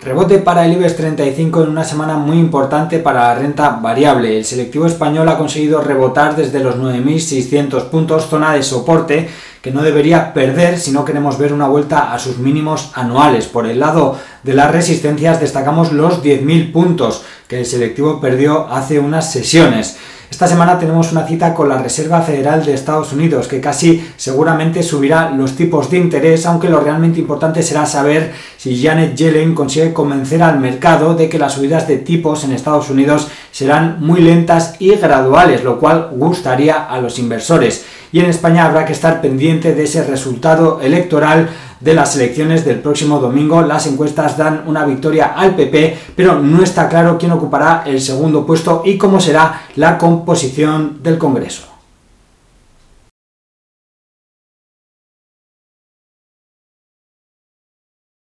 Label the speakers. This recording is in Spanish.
Speaker 1: Rebote para el IBEX 35 en una semana muy importante para la renta variable. El selectivo español ha conseguido rebotar desde los 9.600 puntos, zona de soporte que no debería perder si no queremos ver una vuelta a sus mínimos anuales. Por el lado de las resistencias destacamos los 10.000 puntos que el selectivo perdió hace unas sesiones. Esta semana tenemos una cita con la Reserva Federal de Estados Unidos, que casi seguramente subirá los tipos de interés, aunque lo realmente importante será saber si Janet Yellen consigue convencer al mercado de que las subidas de tipos en Estados Unidos serán muy lentas y graduales, lo cual gustaría a los inversores. Y en España habrá que estar pendiente de ese resultado electoral de las elecciones del próximo domingo. Las encuestas dan una victoria al PP, pero no está claro quién ocupará el segundo puesto y cómo será la composición del Congreso.